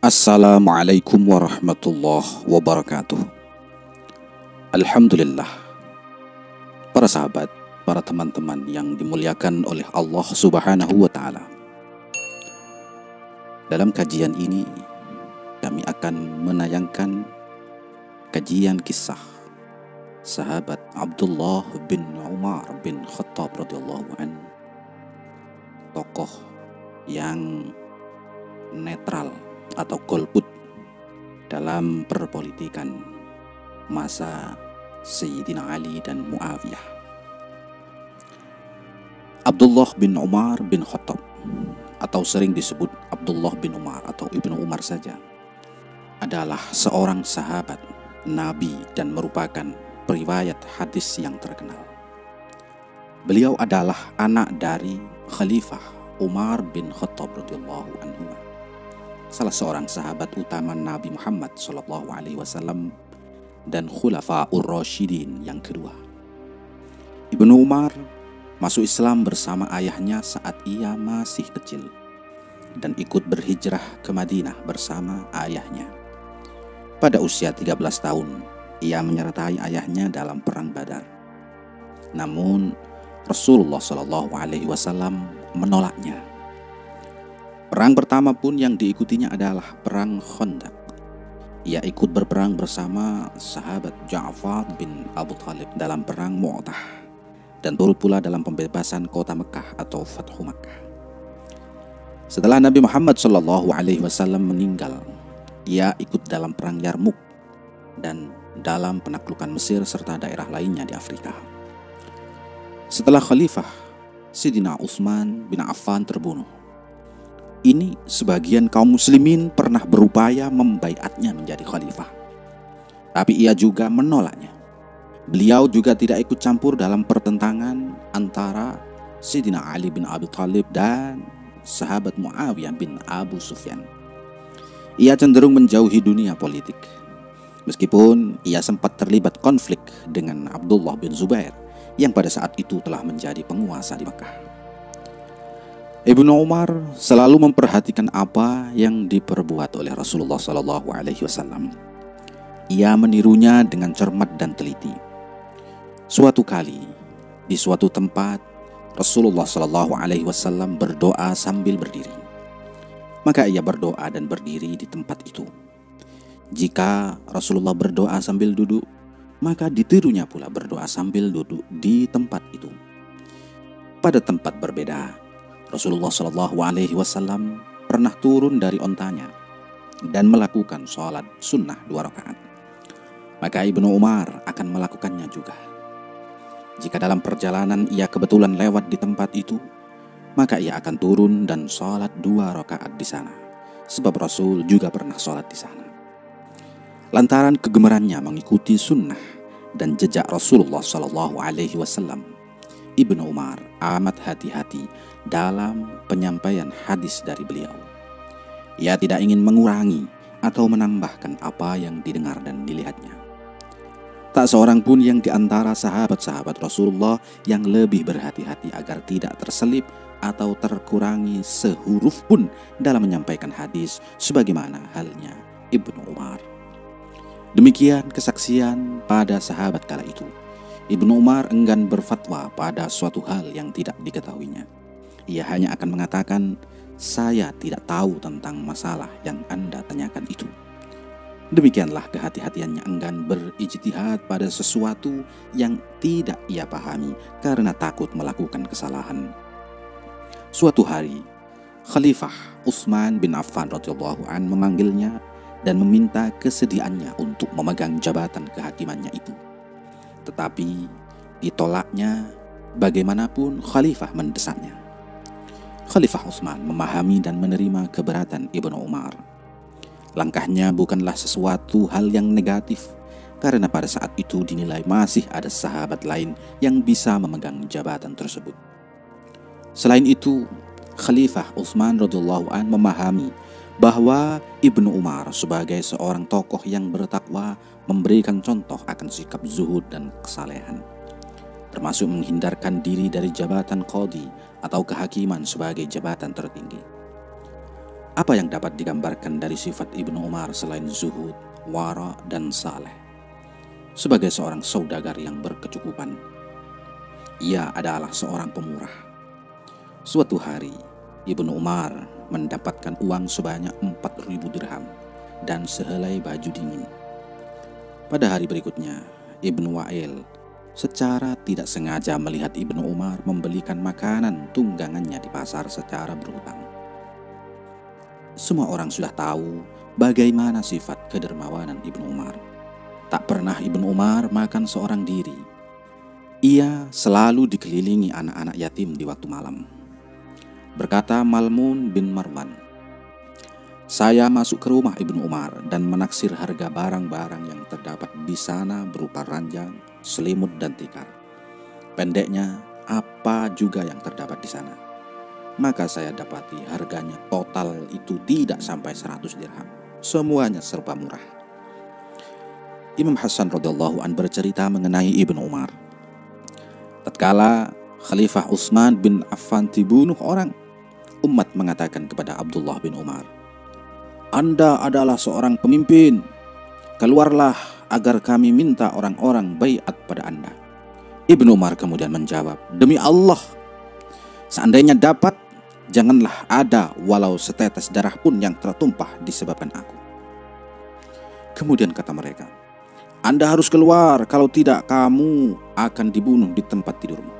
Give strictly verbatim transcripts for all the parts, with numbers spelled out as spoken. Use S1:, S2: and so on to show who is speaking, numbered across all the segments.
S1: Assalamualaikum warahmatullahi wabarakatuh. Alhamdulillah, para sahabat, para teman-teman yang dimuliakan oleh Allah Subhanahu wa Ta'ala. Dalam kajian ini kami akan menayangkan kajian kisah sahabat Abdullah bin Umar bin Khattab radhiyallahu anhu, tokoh yang netral atau golput dalam perpolitikan masa Sayyidina Ali dan Muawiyah. Abdullah bin Umar bin Khattab, atau sering disebut Abdullah bin Umar atau Ibnu Umar saja, adalah seorang sahabat Nabi dan merupakan periwayat hadis yang terkenal. Beliau adalah anak dari Khalifah Umar bin Khattab radhiyallahu anhu, salah seorang sahabat utama Nabi Muhammad shallallahu alaihi wasallam dan Khulafaur Rasyidin yang kedua. Ibnu Umar masuk Islam bersama ayahnya saat ia masih kecil dan ikut berhijrah ke Madinah bersama ayahnya. Pada usia tiga belas tahun, ia menyertai ayahnya dalam perang Badar. Namun Rasulullah shallallahu alaihi wasallam menolaknya. Perang pertama pun yang diikutinya adalah perang Khandaq. Ia ikut berperang bersama sahabat Ja'far bin Abu Thalib dalam perang Mu'tah dan turut pula dalam pembebasan kota Mekah atau Fathu Makkah. Setelah Nabi Muhammad shallallahu alaihi wasallam meninggal, ia ikut dalam perang Yarmuk dan dalam penaklukan Mesir serta daerah lainnya di Afrika. Setelah Khalifah Sayyidina Utsman bin Affan terbunuh, ini sebagian kaum muslimin pernah berupaya membaiatnya menjadi khalifah, tapi ia juga menolaknya. Beliau juga tidak ikut campur dalam pertentangan antara Sayyidina Ali bin Abi Thalib dan sahabat Muawiyah bin Abu Sufyan. Ia cenderung menjauhi dunia politik, meskipun ia sempat terlibat konflik dengan Abdullah bin Zubair yang pada saat itu telah menjadi penguasa di Mekah. Ibnu Umar selalu memperhatikan apa yang diperbuat oleh Rasulullah shallallahu alaihi wasallam. Ia menirunya dengan cermat dan teliti. Suatu kali di suatu tempat, Rasulullah shallallahu alaihi wasallam berdoa sambil berdiri. Maka ia berdoa dan berdiri di tempat itu. Jika Rasulullah berdoa sambil duduk, maka ditirunya pula berdoa sambil duduk di tempat itu. Pada tempat berbeda, Rasulullah shallallahu alaihi wasallam pernah turun dari ontanya dan melakukan sholat sunnah dua rakaat. Maka Ibnu Umar akan melakukannya juga. Jika dalam perjalanan ia kebetulan lewat di tempat itu, maka ia akan turun dan sholat dua rakaat di sana, sebab Rasul juga pernah sholat di sana. Lantaran kegemarannya mengikuti sunnah dan jejak Rasulullah shallallahu alaihi wasallam, Ibnu Umar amat hati-hati dalam penyampaian hadis dari beliau. Ia tidak ingin mengurangi atau menambahkan apa yang didengar dan dilihatnya. Tak seorang pun yang diantara sahabat-sahabat Rasulullah yang lebih berhati-hati agar tidak terselip atau terkurangi sehuruf pun dalam menyampaikan hadis sebagaimana halnya Ibnu Umar. Demikian kesaksian pada sahabat kala itu. Ibnu Umar enggan berfatwa pada suatu hal yang tidak diketahuinya. Ia hanya akan mengatakan, "Saya tidak tahu tentang masalah yang Anda tanyakan itu." Demikianlah kehati-hatiannya enggan berijtihad pada sesuatu yang tidak ia pahami karena takut melakukan kesalahan. Suatu hari, Khalifah Utsman bin Affan radhiyallahu an memanggilnya dan meminta kesediaannya untuk memegang jabatan kehakimannya itu. Tetapi ditolaknya bagaimanapun khalifah mendesaknya. Khalifah Utsman memahami dan menerima keberatan Ibnu Umar. Langkahnya bukanlah sesuatu hal yang negatif, karena pada saat itu dinilai masih ada sahabat lain yang bisa memegang jabatan tersebut. Selain itu, Khalifah Utsman radhiyallahu an memahami bahwa Ibnu Umar sebagai seorang tokoh yang bertakwa memberikan contoh akan sikap zuhud dan kesalehan, termasuk menghindarkan diri dari jabatan qadhi atau kehakiman sebagai jabatan tertinggi. Apa yang dapat digambarkan dari sifat Ibnu Umar selain zuhud, wara, dan saleh? Sebagai seorang saudagar yang berkecukupan, ia adalah seorang pemurah. Suatu hari, Ibnu Umar mendapatkan uang sebanyak empat ribu dirham dan sehelai baju dingin. Pada hari berikutnya, Ibnu Wa'il secara tidak sengaja melihat Ibnu Umar membelikan makanan tunggangannya di pasar secara berhutang. Semua orang sudah tahu bagaimana sifat kedermawanan Ibnu Umar. Tak pernah Ibnu Umar makan seorang diri. Ia selalu dikelilingi anak-anak yatim di waktu malam. Berkata Malmun bin Marwan, "Saya masuk ke rumah Ibnu Umar dan menaksir harga barang-barang yang terdapat di sana berupa ranjang, selimut, dan tikar. Pendeknya, apa juga yang terdapat di sana. Maka saya dapati harganya total itu tidak sampai seratus dirham. Semuanya serba murah." Imam Hasan radhiyallahu an bercerita mengenai Ibnu Umar. Tatkala Khalifah Utsman bin Affan dibunuh orang, umat mengatakan kepada Abdullah bin Umar, "Anda adalah seorang pemimpin. Keluarlah agar kami minta orang-orang baiat pada Anda." Ibnu Umar kemudian menjawab, "Demi Allah, seandainya dapat, janganlah ada walau setetes darah pun yang tertumpah disebabkan aku." Kemudian kata mereka, "Anda harus keluar, kalau tidak kamu akan dibunuh di tempat tidurmu."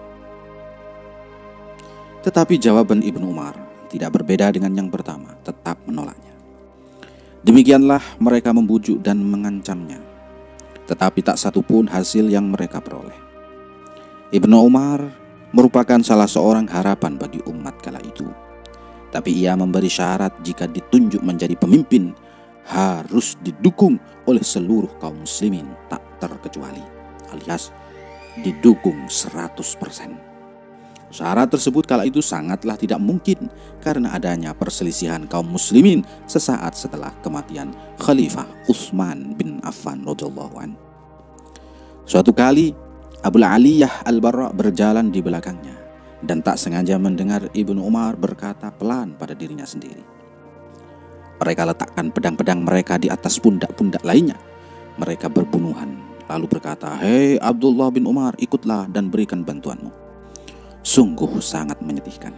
S1: Tetapi jawaban Ibnu Umar tidak berbeda dengan yang pertama, tetap menolaknya. Demikianlah mereka membujuk dan mengancamnya, tetapi tak satu pun hasil yang mereka peroleh. Ibnu Umar merupakan salah seorang harapan bagi umat kala itu. Tapi ia memberi syarat jika ditunjuk menjadi pemimpin, harus didukung oleh seluruh kaum muslimin tak terkecuali, alias didukung seratus persen. Syarat tersebut kala itu sangatlah tidak mungkin karena adanya perselisihan kaum muslimin sesaat setelah kematian Khalifah Utsman bin Affan radhiyallahu an. Suatu kali Abu Aliyah Al-Barra berjalan di belakangnya dan tak sengaja mendengar Ibnu Umar berkata pelan pada dirinya sendiri. Mereka letakkan pedang-pedang mereka di atas pundak-pundak lainnya. Mereka berbunuhan lalu berkata, "Hei Abdullah bin Umar, ikutlah dan berikan bantuanmu." Sungguh sangat menyedihkan.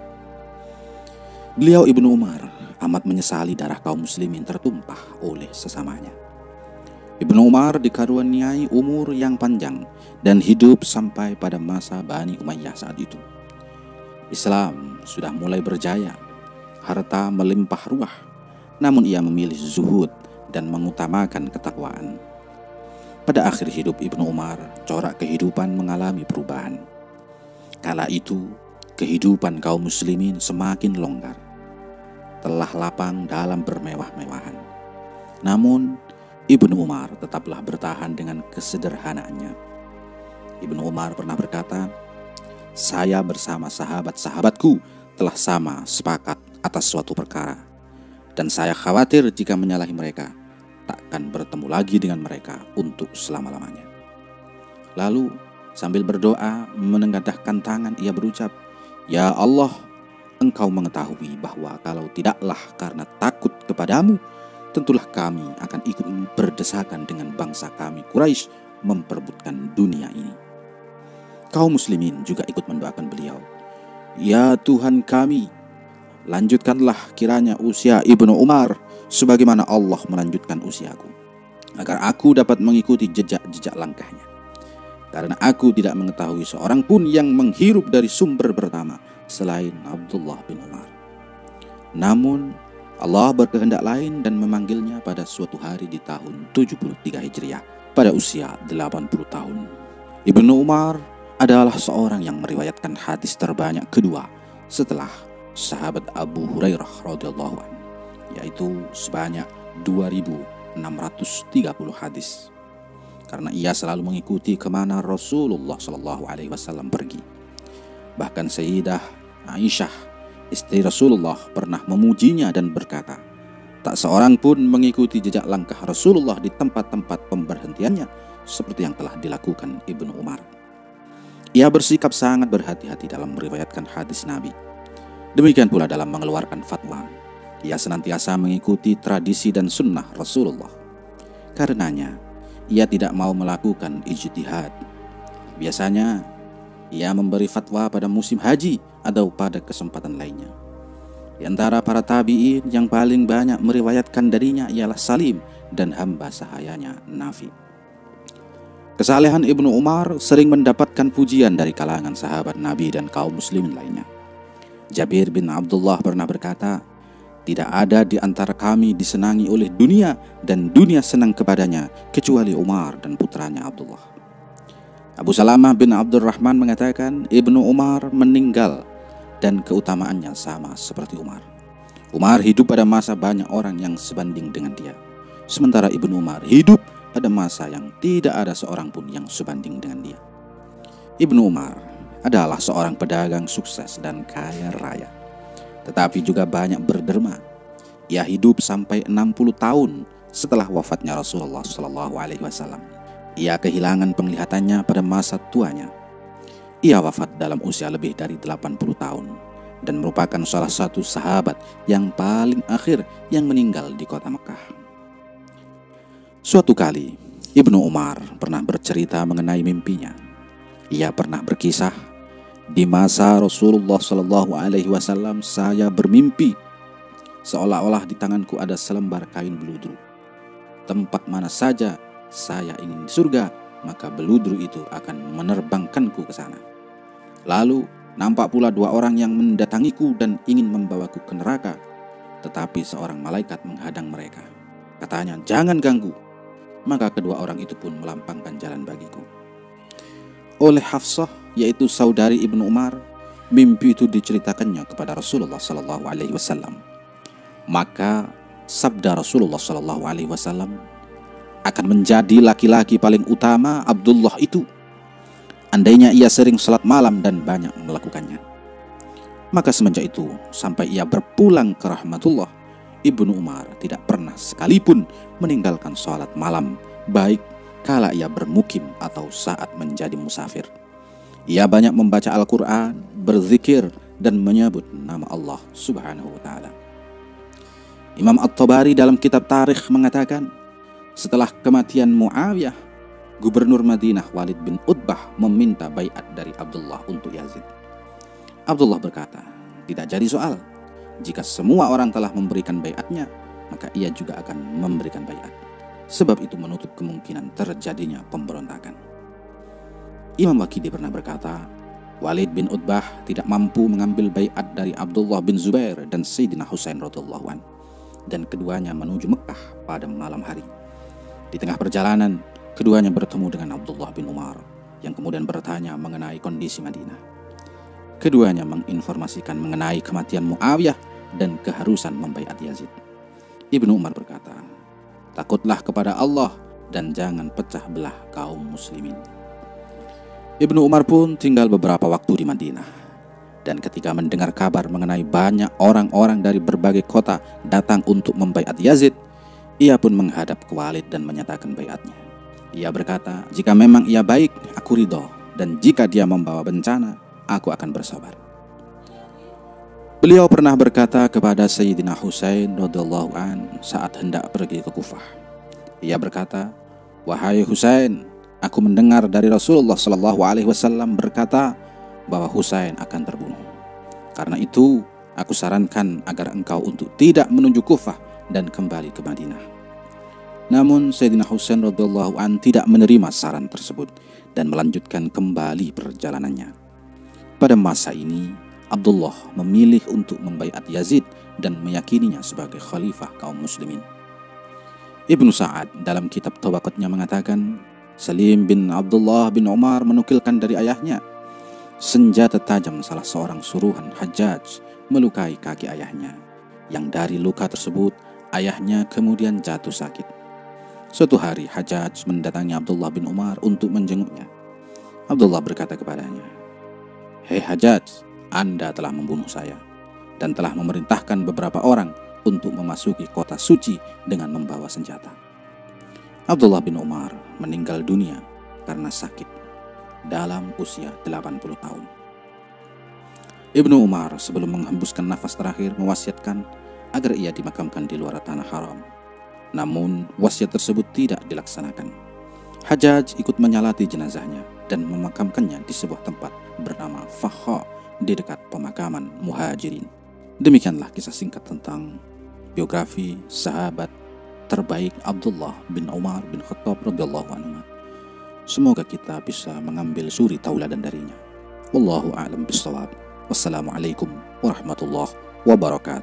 S1: Beliau Ibnu Umar amat menyesali darah kaum muslimin tertumpah oleh sesamanya. Ibnu Umar dikaruniai umur yang panjang dan hidup sampai pada masa Bani Umayyah saat itu. Islam sudah mulai berjaya, harta melimpah ruah, namun ia memilih zuhud dan mengutamakan ketakwaan. Pada akhir hidup Ibnu Umar, corak kehidupan mengalami perubahan. Kala itu, kehidupan kaum muslimin semakin longgar, telah lapang dalam bermewah-mewahan. Namun, Ibnu Umar tetaplah bertahan dengan kesederhanaannya. Ibnu Umar pernah berkata, "Saya bersama sahabat-sahabatku telah sama sepakat atas suatu perkara, dan saya khawatir jika menyalahi mereka, takkan bertemu lagi dengan mereka untuk selama-lamanya." Lalu sambil berdoa menengadahkan tangan ia berucap, "Ya Allah, Engkau mengetahui bahwa kalau tidaklah karena takut kepadamu, tentulah kami akan ikut berdesakan dengan bangsa kami Quraisy memperebutkan dunia ini." Kaum muslimin juga ikut mendoakan beliau, "Ya Tuhan kami, lanjutkanlah kiranya usia Ibnu Umar sebagaimana Allah melanjutkan usiaku, agar aku dapat mengikuti jejak-jejak langkahnya. Karena aku tidak mengetahui seorang pun yang menghirup dari sumber pertama selain Abdullah bin Umar." Namun Allah berkehendak lain dan memanggilnya pada suatu hari di tahun tujuh puluh tiga Hijriah pada usia delapan puluh tahun. Ibnu Umar adalah seorang yang meriwayatkan hadis terbanyak kedua setelah sahabat Abu Hurairah radhiyallahu anhu, yaitu sebanyak dua ribu enam ratus tiga puluh hadis. Karena ia selalu mengikuti kemana Rasulullah shallallahu alaihi wasallam pergi. Bahkan Sayyidah Aisyah, istri Rasulullah, pernah memujinya dan berkata, "Tak seorang pun mengikuti jejak langkah Rasulullah di tempat-tempat pemberhentiannya seperti yang telah dilakukan Ibnu Umar." Ia bersikap sangat berhati-hati dalam meriwayatkan hadis Nabi. Demikian pula dalam mengeluarkan fatwa. Ia senantiasa mengikuti tradisi dan sunnah Rasulullah. Karenanya, ia tidak mau melakukan ijtihad. Biasanya, ia memberi fatwa pada musim haji atau pada kesempatan lainnya. Di antara para tabi'in yang paling banyak meriwayatkan darinya ialah Salim dan hamba sahayanya Nafi. Kesalehan Ibnu Umar sering mendapatkan pujian dari kalangan sahabat Nabi dan kaum muslimin lainnya. Jabir bin Abdullah pernah berkata, "Tidak ada di antara kami disenangi oleh dunia dan dunia senang kepadanya kecuali Umar dan putranya Abdullah." Abu Salamah bin Abdurrahman mengatakan, Ibnu Umar meninggal dan keutamaannya sama seperti Umar. Umar hidup pada masa banyak orang yang sebanding dengan dia, sementara Ibnu Umar hidup pada masa yang tidak ada seorang pun yang sebanding dengan dia. Ibnu Umar adalah seorang pedagang sukses dan kaya raya, tetapi juga banyak berderma. Ia hidup sampai enam puluh tahun setelah wafatnya Rasulullah shallallahu alaihi wasallam. Ia kehilangan penglihatannya pada masa tuanya. Ia wafat dalam usia lebih dari delapan puluh tahun dan merupakan salah satu sahabat yang paling akhir yang meninggal di kota Mekah. Suatu kali, Ibnu Umar pernah bercerita mengenai mimpinya. Ia pernah berkisah, di masa Rasulullah shallallahu alaihi wasallam saya bermimpi seolah-olah di tanganku ada selembar kain beludru. Tempat mana saja saya ingin di surga, maka beludru itu akan menerbangkanku ke sana. Lalu nampak pula dua orang yang mendatangiku dan ingin membawaku ke neraka, tetapi seorang malaikat menghadang mereka. Katanya, "Jangan ganggu." Maka kedua orang itu pun melampangkan jalan bagiku. Oleh Hafsah, yaitu saudari Ibnu Umar, mimpi itu diceritakannya kepada Rasulullah shallallahu alaihi wasallam. Maka sabda Rasulullah shallallahu alaihi wasallam, akan menjadi laki-laki paling utama Abdullah itu, andainya ia sering salat malam dan banyak melakukannya. Maka semenjak itu sampai ia berpulang ke rahmatullah, Ibnu Umar tidak pernah sekalipun meninggalkan sholat malam, baik kala ia bermukim atau saat menjadi musafir. Ia banyak membaca Al-Quran, berzikir, dan menyebut nama Allah subhanahu wa ta'ala. Imam At-Tabari dalam kitab Tarikh mengatakan, setelah kematian Muawiyah, Gubernur Madinah Walid bin Utbah meminta baiat dari Abdullah untuk Yazid. Abdullah berkata, "Tidak jadi soal. Jika semua orang telah memberikan baiatnya, maka ia juga akan memberikan baiat. Sebab itu menutup kemungkinan terjadinya pemberontakan." Imam Waqidi pernah berkata, Walid bin Utbah tidak mampu mengambil baiat dari Abdullah bin Zubair dan Sayyidina Husain radhiyallahu anhu, dan keduanya menuju Mekah pada malam hari. Di tengah perjalanan, keduanya bertemu dengan Abdullah bin Umar yang kemudian bertanya mengenai kondisi Madinah. Keduanya menginformasikan mengenai kematian Muawiyah dan keharusan membaiat Yazid. Ibnu Umar berkata, "Takutlah kepada Allah dan jangan pecah belah kaum muslimin." Ibnu Umar pun tinggal beberapa waktu di Madinah. Dan ketika mendengar kabar mengenai banyak orang-orang dari berbagai kota datang untuk membaiat Yazid, ia pun menghadap ke Walid dan menyatakan baiatnya. Ia berkata, "Jika memang ia baik, aku ridho, dan jika dia membawa bencana, aku akan bersabar." Beliau pernah berkata kepada Sayyidina Husain radhiyallahu an saat hendak pergi ke Kufah. Ia berkata, "Wahai Husain, aku mendengar dari Rasulullah shallallahu alaihi wasallam berkata bahwa Husain akan terbunuh. Karena itu, aku sarankan agar engkau untuk tidak menuju Kufah dan kembali ke Madinah." Namun Sayyidina Husain radhiyallahu an tidak menerima saran tersebut dan melanjutkan kembali perjalanannya. Pada masa ini, Abdullah memilih untuk membaiat Yazid dan meyakininya sebagai khalifah kaum muslimin. Ibnu Sa'ad dalam kitab Tabaqatnya mengatakan, Salim bin Abdullah bin Umar menukilkan dari ayahnya, senjata tajam salah seorang suruhan Hajjaj melukai kaki ayahnya, yang dari luka tersebut ayahnya kemudian jatuh sakit. Suatu hari Hajjaj mendatangi Abdullah bin Umar untuk menjenguknya. Abdullah berkata kepadanya, "Hei Hajjaj, Anda telah membunuh saya dan telah memerintahkan beberapa orang untuk memasuki kota suci dengan membawa senjata." Abdullah bin Umar meninggal dunia karena sakit dalam usia delapan puluh tahun. Ibnu Umar sebelum menghembuskan nafas terakhir mewasiatkan agar ia dimakamkan di luar tanah haram. Namun wasiat tersebut tidak dilaksanakan. Hajjaj ikut menyalati jenazahnya dan memakamkannya di sebuah tempat bernama Fakha di dekat pemakaman Muhajirin. Demikianlah kisah singkat tentang biografi sahabat terbaik Abdullah bin Umar bin Khattab radhiyallahu anhu. Semoga kita bisa mengambil suri tauladan darinya. Wallahu a'lam bishawab. Wassalamualaikum warahmatullahi wabarakatuh.